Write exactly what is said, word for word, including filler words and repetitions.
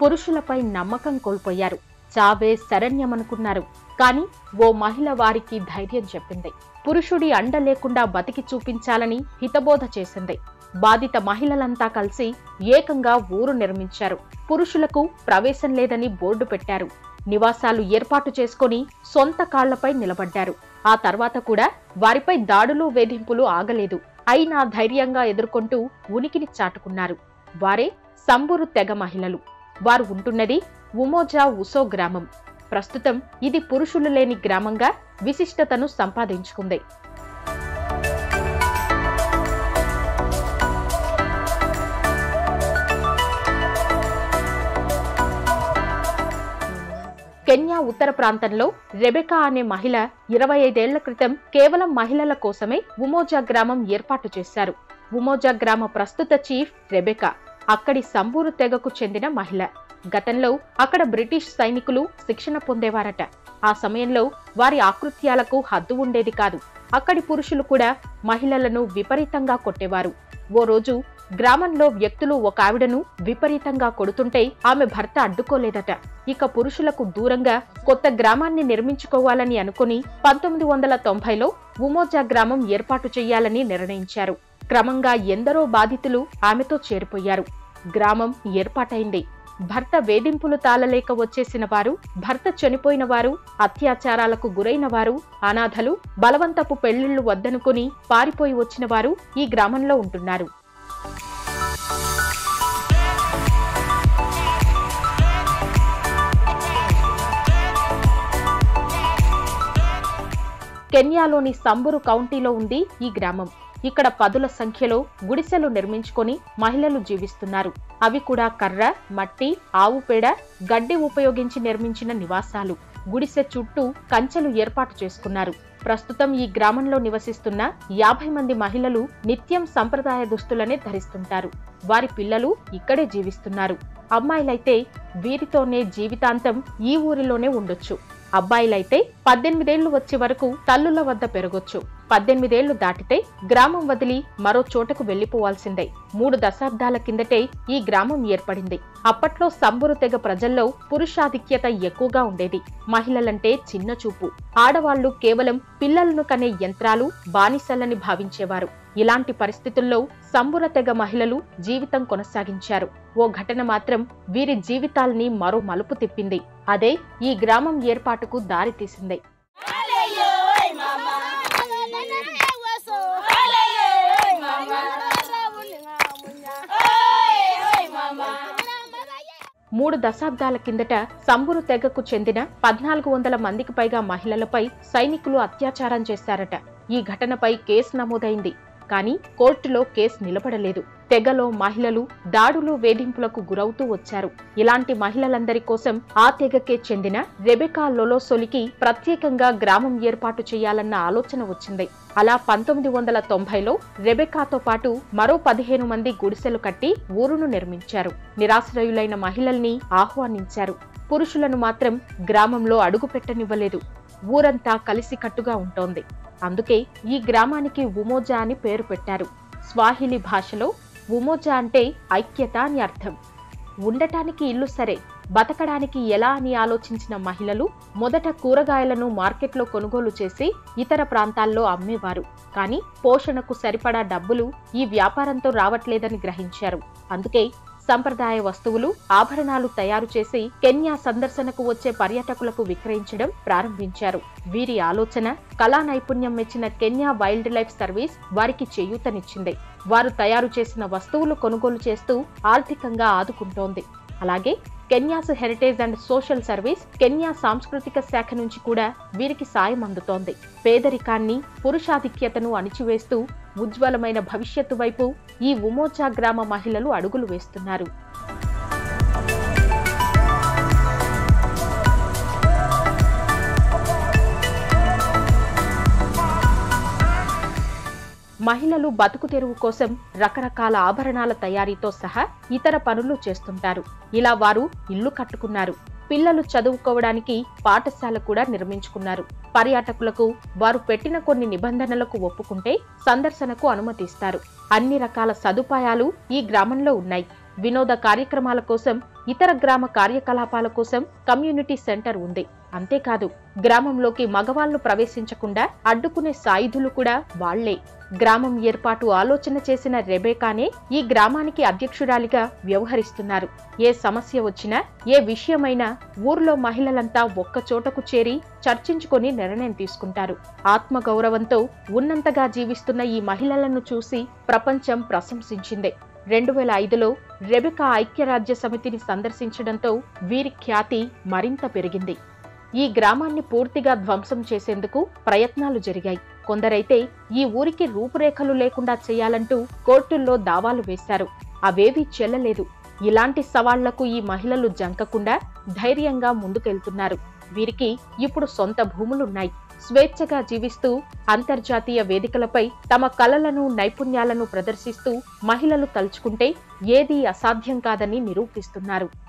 పురుషులపై నమ్మకం కోల్పోయారు. చావే శరణ్యమనుకున్నారు. కానీ ఓ మహిళ వారికి ధైర్యం చెప్పింది. పురుషుడి అండ లేకుండా బతికి చూపించాలని హితబోధ చేసింది. బాధిత మహిళలంతా కలిసి ఏకంగా ఊరు నిర్మించారు. పురుషులకు ప్రవేశం లేదని బోర్డు పెట్టారు. నివాసాలు ఏర్పాటు చేసుకుని సొంత కాళ్లపై నిలబడ్డారు. ఆ తర్వాత కూడా వారిపై దాడులు వేధింపులు ఆగలేదు. అయినా ధైర్యంగా ఎదుర్కొంటూ ఉనికిని చాటుకున్నారు. వారే సంబూరు తెగ మహిళలు. వారు ఉంటున్నది ఉమోజా ఉసో గ్రామం. ప్రస్తుతం ఇది పురుషులు లేని గ్రామంగా విశిష్టతను సంపాదించుకుంది. కెన్యా ఉత్తర ప్రాంతంలో రెబెకా అనే మహిళ ఇరవై ఐదేళ్ల క్రితం కేవలం మహిళల కోసమే ఉమోజా గ్రామం ఏర్పాటు చేశారు. ఉమోజా గ్రామ ప్రస్తుత చీఫ్ రెబెకా అక్కడి సంబూరు తెగకు చెందిన మహిళ. గతంలో అక్కడ బ్రిటిష్ సైనికులు శిక్షణ పొందేవారట. ఆ సమయంలో వారి ఆకృత్యాలకు హద్దు ఉండేది కాదు. అక్కడి పురుషులు కూడా మహిళలను విపరీతంగా కొట్టేవారు. ఓ రోజు గ్రామంలో వ్యక్తులు ఒక ఆవిడను విపరీతంగా కొడుతుంటే ఆమె భర్త అడ్డుకోలేదట. ఇక పురుషులకు దూరంగా కొత్త గ్రామాన్ని నిర్మించుకోవాలని అనుకుని పంతొమ్మిది వందల తొంభైలో ఉమోజా గ్రామం ఏర్పాటు చేయాలని నిర్ణయించారు. క్రమంగా ఎందరో బాధితులు ఆమెతో చేరిపోయారు. గ్రామం ఏర్పాటైంది. భర్త వేధింపులు తాళలేక వచ్చేసిన వారు, భర్త చనిపోయిన వారు, అత్యాచారాలకు గురైన వారు, అనాథలు, బలవంతపు పెళ్లిళ్లు వద్దనుకుని పారిపోయి వచ్చిన వారు ఈ గ్రామంలో ఉంటున్నారు. కెన్యాలోని సంబూరు కౌంటీలో ఉంది ఈ గ్రామం. ఇక్కడ పదుల సంఖ్యలో గుడిసెలు నిర్మించుకొని మహిళలు జీవిస్తున్నారు. అవి కూడా కర్ర, మట్టి, ఆవు పేడ, గడ్డి ఉపయోగించి నిర్మించిన నివాసాలు. గుడిసె చుట్టూ కంచెలు ఏర్పాటు చేసుకున్నారు. ప్రస్తుతం ఈ గ్రామంలో నివసిస్తున్న యాభై మంది మహిళలు నిత్యం సంప్రదాయ దుస్తులనే ధరిస్తుంటారు. వారి పిల్లలు ఇక్కడే జీవిస్తున్నారు. అమ్మాయిలైతే వీరితోనే జీవితాంతం ఈ ఊరిలోనే ఉండొచ్చు. అబ్బాయిలైతే పద్దెనిమిదేళ్లు వచ్చే వరకు తల్లుల వద్ద పెరగొచ్చు. పద్దెనిమిదేళ్లు దాటితే గ్రామం వదిలి మరో చోటకు వెళ్లిపోవాల్సిందే. మూడు దశాబ్దాల కిందటే ఈ గ్రామం ఏర్పడింది. అప్పట్లో సంబూరు తెగ ప్రజల్లో పురుషాధిక్యత ఎక్కువగా ఉండేది. మహిళలంటే చిన్న చూపు. ఆడవాళ్లు కేవలం పిల్లలను కనే యంత్రాలు, బానిసలని భావించేవారు. ఇలాంటి పరిస్థితుల్లో సంబూర తెగ మహిళలు జీవితం కొనసాగించారు. ఓ ఘటన మాత్రం వీరి జీవితాల్ని మరో మలుపు తిప్పింది. అదే ఈ గ్రామం ఏర్పాటుకు దారి తీసింది. మూడు దశాబ్దాల కిందట సంబూరు తెగకు చెందిన పద్నాలుగు వందల మందికి పైగా మహిళలపై సైనికులు అత్యాచారం చేశారట. ఈ ఘటనపై కేసు నమోదైంది. కానీ కోర్టులో కేసు నిలబడలేదు. తెగలో మహిళలు దాడులు, వేధింపులకు గురవుతూ వచ్చారు. ఇలాంటి మహిళలందరి కోసం ఆ తెగకే చెందిన రెబెకా లొలోసొలికి ప్రత్యేకంగా గ్రామం ఏర్పాటు చేయాలన్న ఆలోచన వచ్చింది. అలా పంతొమ్మిది వందల తొంభైలో రెబెకాతో పాటు మరో పదిహేను మంది గుడిసెలు కట్టి ఊరును నిర్మించారు. నిరాశ్రయులైన మహిళల్ని ఆహ్వానించారు. పురుషులను మాత్రం గ్రామంలో అడుగు పెట్టనివ్వలేదు. ఊరంతా కలిసికట్టుగా ఉంటోంది. అందుకే ఈ గ్రామానికి ఉమోజా అని పేరు పెట్టారు. స్వాహిలి భాషలో ఉమోజా అంటే ఐక్యత అని అర్థం. ఉండటానికి ఇల్లు సరే, బతకడానికి ఎలా అని ఆలోచించిన మహిళలు మొదట కూరగాయలను మార్కెట్లో కొనుగోలు చేసి ఇతర ప్రాంతాల్లో అమ్మేవారు. కానీ పోషణకు సరిపడా డబ్బులు ఈ వ్యాపారంతో రావట్లేదని గ్రహించారు. అందుకే సంప్రదాయ వస్తువులు, ఆభరణాలు తయారు చేసి కెన్యా సందర్శనకు వచ్చే పర్యాటకులకు విక్రయించడం ప్రారంభించారు. వీరి ఆలోచన, కళా నైపుణ్యం మెచ్చిన కెన్యా వైల్డ్ లైఫ్ సర్వీస్ వారికి చేయూతనిచ్చింది. వారు తయారు చేసిన వస్తువులు కొనుగోలు చేస్తూ ఆర్థికంగా ఆదుకుంటోంది. అలాగే Kenya's heritage and social service, Kenya సాంస్కృతిక శాఖ నుంచి కూడా వీరికి సాయం అందుతోంది. పేదరికాన్ని, పురుషాధిక్యతను అణిచివేస్తూ ఉజ్వలమైన భవిష్యత్తు వైపు ఈ ఉమోజా గ్రామ మహిళలు అడుగులు వేస్తున్నారు. మహిళలు బతుకు తెరువు కోసం రకరకాల ఆభరణాల తయారీతో సహా ఇతర పనులు చేస్తుంటారు. ఇలా వారు ఇల్లు కట్టుకున్నారు. పిల్లలు చదువుకోవడానికి పాఠశాల కూడా నిర్మించుకున్నారు. పర్యాటకులకు వారు పెట్టిన కొన్ని నిబంధనలకు ఒప్పుకుంటే సందర్శనకు అనుమతిస్తారు. అన్ని రకాల సదుపాయాలు ఈ గ్రామంలో ఉన్నాయి. వినోద కార్యక్రమాల కోసం, ఇతర గ్రామ కార్యకలాపాల కోసం కమ్యూనిటీ సెంటర్ ఉంది. అంతేకాదు గ్రామంలోకి మగవాళ్లు ప్రవేశించకుండా అడ్డుకునే సాయుధులు కూడా వాళ్లే. గ్రామం ఏర్పాటు ఆలోచన చేసిన రెబేకానే ఈ గ్రామానికి అధ్యక్షురాలిగా వ్యవహరిస్తున్నారు. ఏ సమస్య వచ్చినా, ఏ విషయమైనా ఊర్లో మహిళలంతా ఒక్కచోటకు చేరి చర్చించుకొని నిర్ణయం తీసుకుంటారు. ఆత్మగౌరవంతో ఉన్నంతగా జీవిస్తున్న ఈ మహిళలను చూసి ప్రపంచం ప్రశంసించిందే. రెండు వేల ఐదులో రెబెకా ఐక్యరాజ్య సమితిని సందర్శించడంతో వీరి ఖ్యాతి మరింత పెరిగింది. ఈ గ్రామాన్ని పూర్తిగా ధ్వంసం చేసేందుకు ప్రయత్నాలు జరిగాయి. కొందరైతే ఈ ఊరికి రూపురేఖలు లేకుండా చేయాలంటూ కోర్టుల్లో దావాలు వేశారు. అవేవీ చెల్లలేదు. ఇలాంటి సవాళ్లకు ఈ మహిళలు జంకకుండా ధైర్యంగా ముందుకెళ్తున్నారు. వీరికి ఇప్పుడు సొంత భూములున్నాయి. స్వేచ్ఛగా జీవిస్తూ అంతర్జాతీయ వేదికలపై తమ కళలను, నైపుణ్యాలను ప్రదర్శిస్తూ మహిళలు తలుచుకుంటే ఏదీ అసాధ్యం కాదని నిరూపిస్తున్నారు.